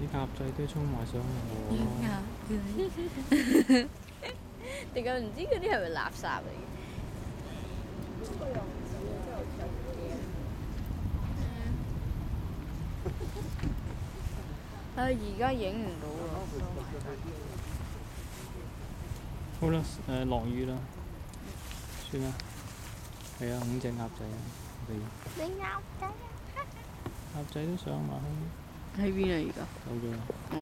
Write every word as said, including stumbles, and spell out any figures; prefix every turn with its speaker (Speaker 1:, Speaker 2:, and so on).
Speaker 1: 啲鴨仔都衝埋上河。
Speaker 2: 鴨仔，定係唔知嗰啲係咪垃圾嚟嘅？
Speaker 3: 呢個又唔似啊，真係好長嘅。
Speaker 2: 啊！而家影唔到喎。
Speaker 1: 好啦，誒落雨啦，算啦。係啊，五隻鴨仔啊，我哋。
Speaker 2: 你鴨仔啊！
Speaker 1: 鴨仔都上埋去。
Speaker 2: 喺邊啊？而家。
Speaker 1: 走咗啦。